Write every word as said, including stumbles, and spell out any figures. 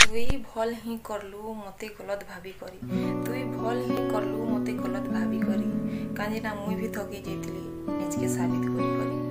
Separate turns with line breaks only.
तुई भल ही करलु मते गलत भाभी करी तुई भल ही करलु मते गलत भाभी करी काजे ना मुई भी थकी जाइतली निजके साबित करी करी